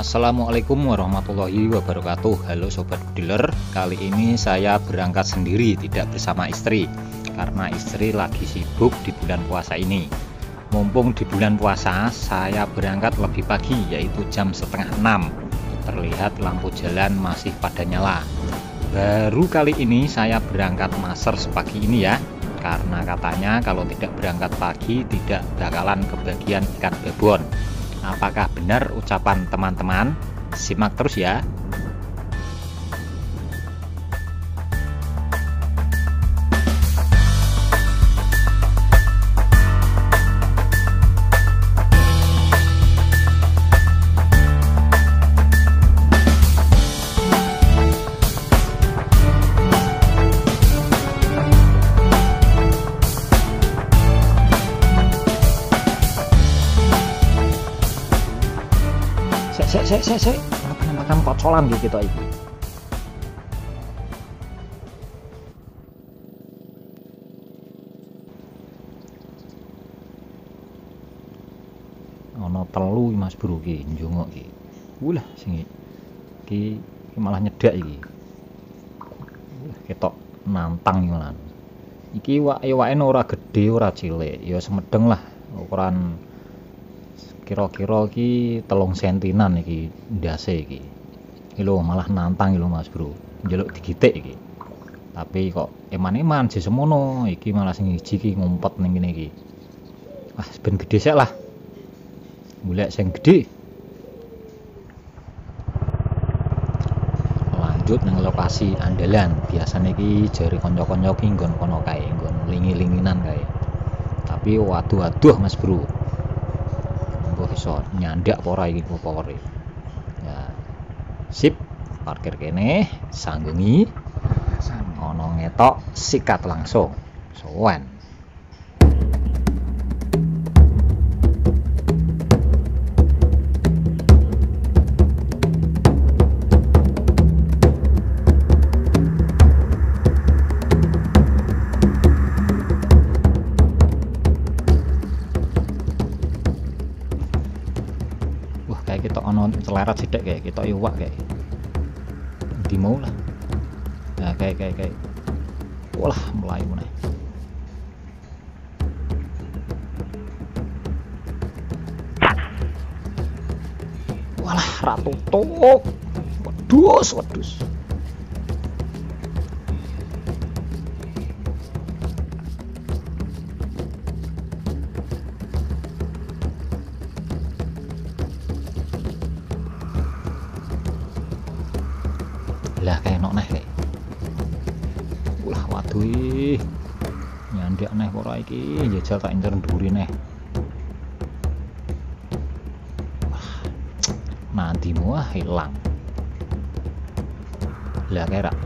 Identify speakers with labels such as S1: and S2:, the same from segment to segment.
S1: Assalamualaikum warahmatullahi wabarakatuh. Halo sobat dealer, kali ini saya berangkat sendiri, tidak bersama istri, karena istri lagi sibuk di bulan puasa ini. Mumpung di bulan puasa, saya berangkat lebih pagi, yaitu jam setengah 6. Terlihat lampu jalan masih pada nyala. Baru kali ini saya berangkat maser sepagi ini ya, karena katanya kalau tidak berangkat pagi tidak bakalan kebagian ikan babon. Apakah benar ucapan teman-teman? Simak terus ya. Sek, makan kocolan gitu iki. Ono telu Mas Bro iki njungok iki. Ulah sing iki malah nyedak iki. Ketok nantang iki lan. Iki iwake ora gede ora cilik, ya semedeng lah, ukuran kira-kira iki 3 sentinan iki ndase iki. Iki lho malah nantang lho Mas Bro. Njaluk digitik iki. Tapi kok eman-eman semono, iki malah sing siji iki ngumpet ning kene iki. Ah, ben gede sik lah. Golek sing gede. Lanjut nang lokasi andalan. Biasane iki jari kanca-kanca iki nggon kono kae, nggon lingi-linginan kae. Tapi waduh Mas Bro. Iso nyandak ora iki popore. Ya. Sip, parkir kene, sanggungi. Ono ngetok, sikat langsung. Sowan. Kayak kita ono celerat sidik kayak kita iwak kayak di mau lah. Nah kayak walah melayu nih. Walah ratu tok. Wedus. Lah kayak nok neh kayak. Ulah waduh. Nyandak neh ora iki, njajal tak incer nduri neh. Wah. Nantimu hilang. Lah kayak rak.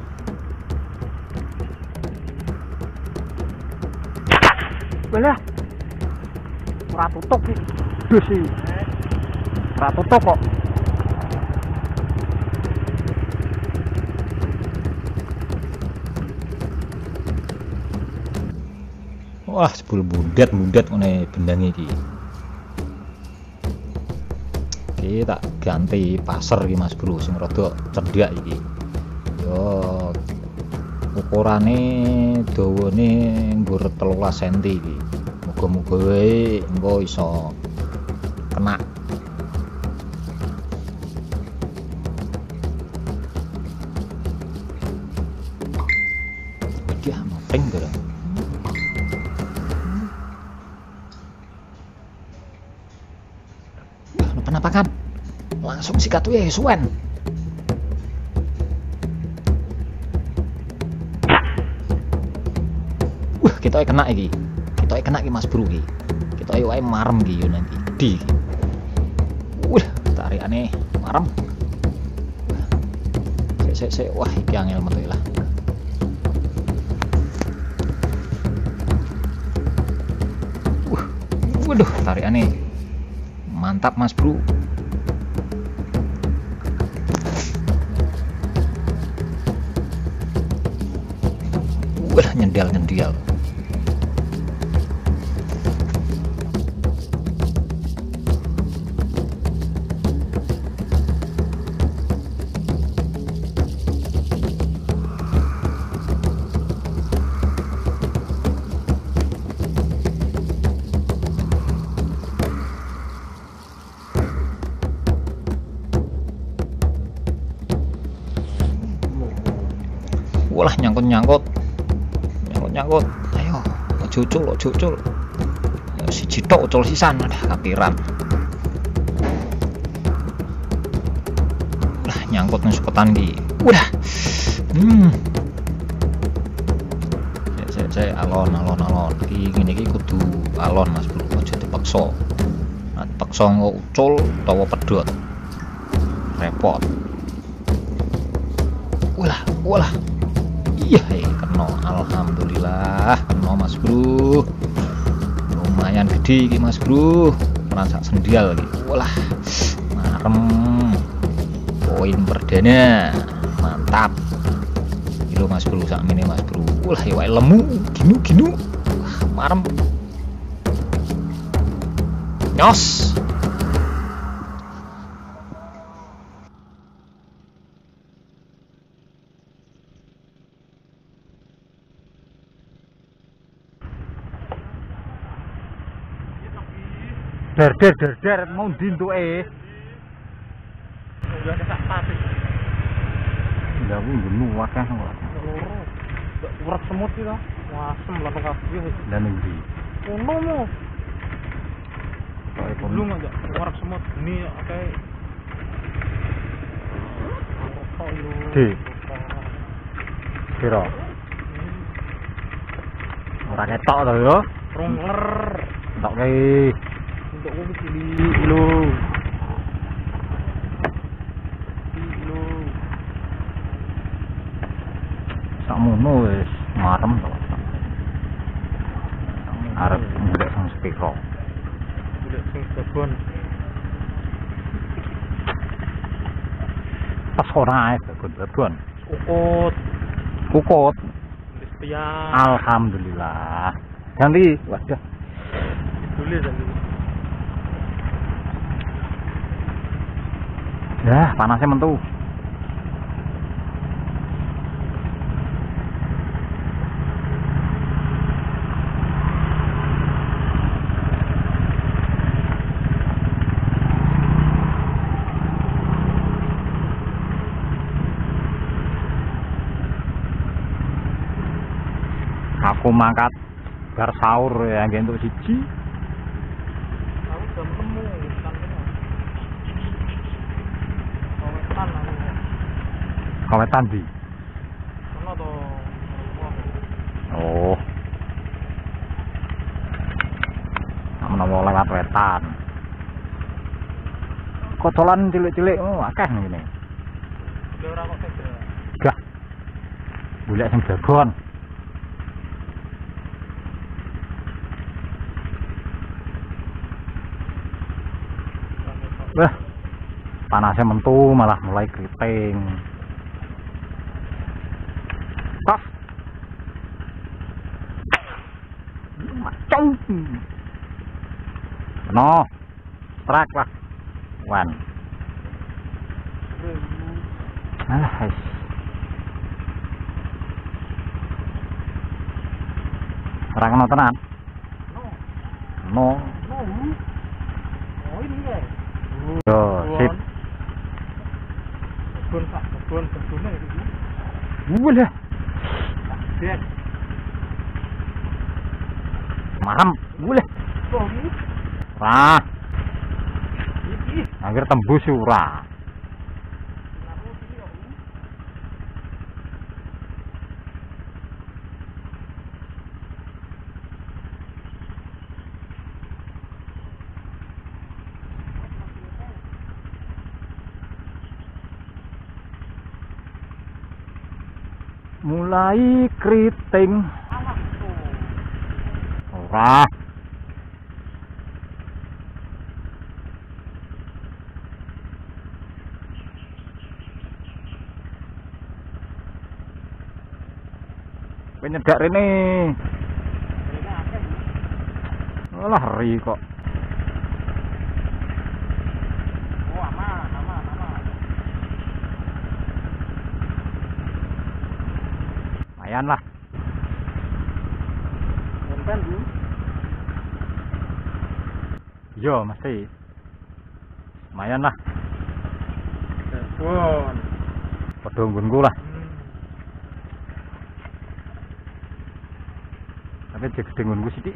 S1: Belah. Ora tutup iki. Dus iki. Ora tutup kok. Wah, sepul bundat ngene bendang iki. Oke, tak ganti pasar iki Mas Bro sing rada cendhak iki. Yo ukurane dawane nggur 13 cm iki. Muga-muga wae engko iso kena. Dia mapeng bareng. Penampakan langsung sikat weh suwen. Kita kena iki. Mas Bro iki. Kita wae marem iki yo nanti. Di. Tarikane marem. Sik. Wah, iki angel metu lah. Waduh, tarikane mantap Mas Bro. Wah, nyendal. Walah, nyangkut. Ayo, ojo ucul. Siji tok ucul sisan, ada kapiran. Lah, nyangkut nang suketan iki. Udah. Saya alon. Ngene iki kudu alon Mas Bro, aja dipaksa. Nah, dipaksa engko ucul utawa pedhot. Repot. Walah. Iya, kena. Alhamdulillah, kena Mas Bro. Lumayan gede iki Mas Bro. Transak sendial iki. Walah. Marem. Poin perdana. Mantap. Iki lho Mas Bro, sakmene Mas Bro. Walah, ya wae lemu, ginu. Wah, marem. Nyos. Der mau dintuke.
S2: Udah kesak pati.
S1: Ndak ngunu akeh kok.
S2: Urak semut itu. Wasem lah kabeh.
S1: Lah ning ndi?
S2: Ono mo.
S1: Kae
S2: Belum aja urak semut ini kayak
S1: Di. Kira. Ora ketok to yo.
S2: Ronger.
S1: Tok kae.
S2: Untuk gue pilih lo.
S1: Sakmono wis marem to. Arep golek sang sepiro.
S2: Udah sing kebon.
S1: Pas ora ae kebon. Kukut.
S2: Setia.
S1: Alhamdulillah. Ganti, waduh.
S2: Tulis tadi.
S1: Ya, panasnya mentu. Aku mangkat bar sahur ya entuk siji.
S2: Aku jam temu kan.
S1: Kawetan di.
S2: Sono to.
S1: Oh. Menawa lewat wetan. Kocolan cilik-cilik akeh ngene.
S2: Lho ora kok sega.
S1: Gah. Golek sing jagon. Wah. Panasnya mentu malah mulai keriting. Pas. Macam. No. Strak lah. Wan. Hai. Ora kena tenan. No.
S2: Oh ini ya.
S1: Yo, sip. Kebun iki. Wah.
S2: Lihat.
S1: Maram, boleh.
S2: Oh, ini.
S1: Wah,
S2: Iki.
S1: akhir tembus ora. Mulai keriting. Ora. Penyedak rene. Alah ri kok.
S2: Oh, aman.
S1: Lumayan lah.
S2: Enten Bu.
S1: Yo, mesti. Lumayan lah.
S2: Telepon.
S1: Padha nggonku lah. Tapi cek dengunku sithik.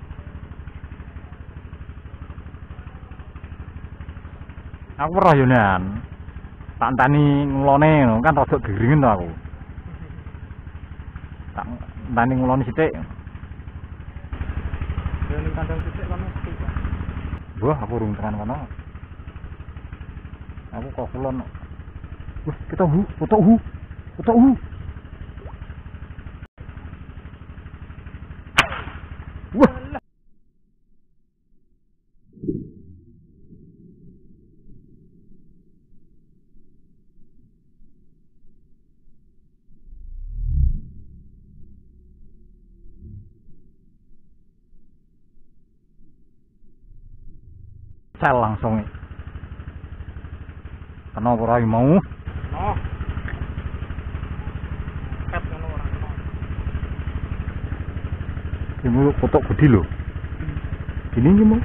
S1: Aku pernah yo nan. Tak entani ngulone kan rada geringen to aku. Tak entani ngulone sithik.
S2: Ya ning kandang sithik kan mesti.
S1: Wah, aku urung tekan kono. Aku kok kulon. Wah, kita foto hu. Wah. Sel langsung. Kenapa ora mau?
S2: No. Ket ngono ora no.
S1: Ini foto gede lho. Ini mau.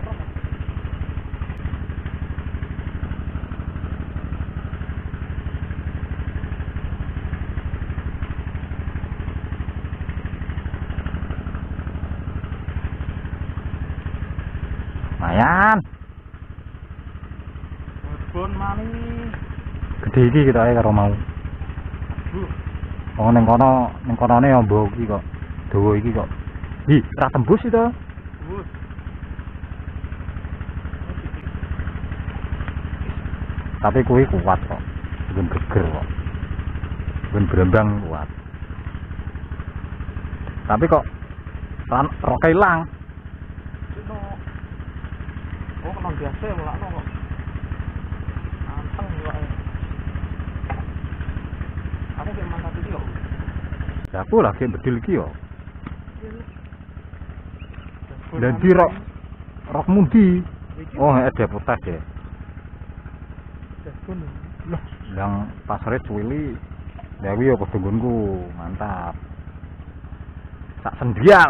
S1: Lumayan.
S2: Bon mani.
S1: Gede iki kita karo mau. Oh ning konone ya mbok iki kok. Dawa iki kok. Hi, ra tembus itu.
S2: Tembus.
S1: Tapi kuwi kuat kok. Ben geger kok. Ben berembang kuat. Tapi kok roke ilang.
S2: Cino. Oh, kan biasa mulakno kok. Anteng wae. Aku ge mantap iki kok.
S1: Ya aku lagi bedil iki yo. Dan di rok mundi. Oh, ada potas ya. Loh, yang pasare cuwili. Dewi yo padha nggonku, mantap. Sak sendial.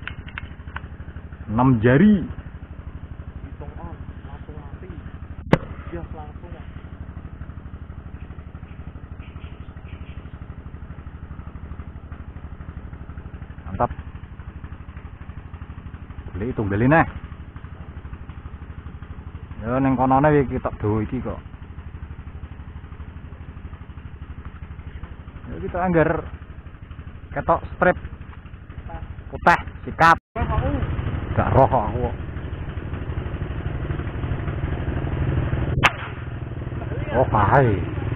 S1: 6 jari.
S2: Hitung on, langsung mati. Bias langsung ya.
S1: Mantap. Beli itu beli neh. Ya ning konone iki tok dawa iki kok. Ya kita anggar ketok strip putih sikap. Gak roh kok aku. Oh kae.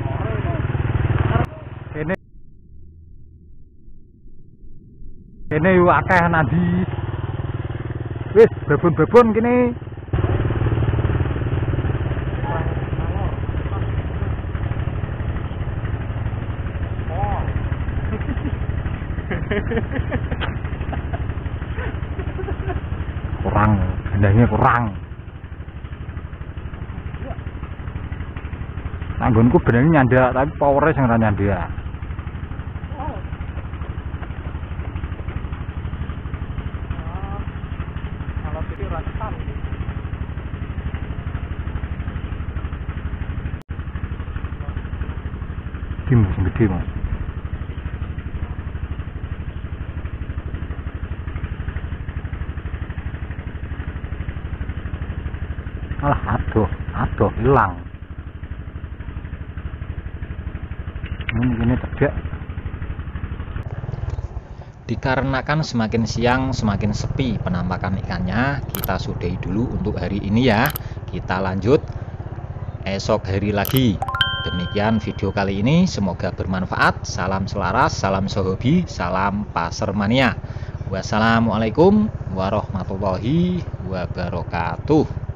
S1: Kene yo akeh nandi. Wis babon-babon kene. Kurang, gendangnya kurang. Nanggonku benangnya nyandak, tapi powernya sing ora nyandak.
S2: Kalau itu ratan.
S1: Kim sing gede mau. Alah aduh hilang. Ini tegak. Dikarenakan semakin siang semakin sepi penampakan ikannya, kita sudahi dulu untuk hari ini ya. Kita lanjut esok hari lagi. Demikian video kali ini, semoga bermanfaat. Salam selaras, salam sehobi, salam pasar mania. Wassalamualaikum warahmatullahi wabarakatuh.